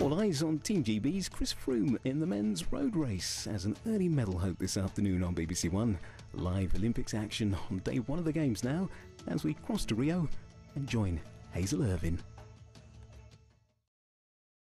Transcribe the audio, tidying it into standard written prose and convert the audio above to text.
All eyes on Team GB's Chris Froome in the men's road race as an early medal hope this afternoon on BBC One. Live Olympics action on day one of the Games now as we cross to Rio and join Hazel Irvine.